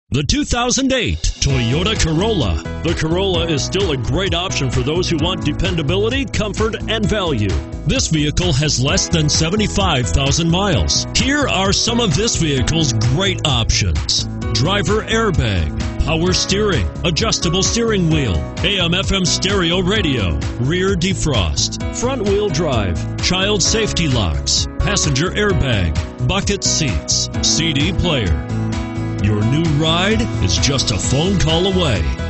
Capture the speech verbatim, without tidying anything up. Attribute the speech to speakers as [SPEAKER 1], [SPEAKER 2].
[SPEAKER 1] The two thousand eight Toyota Corolla. The Corolla is still a great option for those who want dependability, comfort, and value. This vehicle has less than seventy-five thousand miles. Here are some of this vehicle's great options: driver airbag, power steering, adjustable steering wheel, A M F M stereo radio, rear defrost, front wheel drive, child safety locks, passenger airbag, bucket seats, C D player. Your new ride is just a phone call away.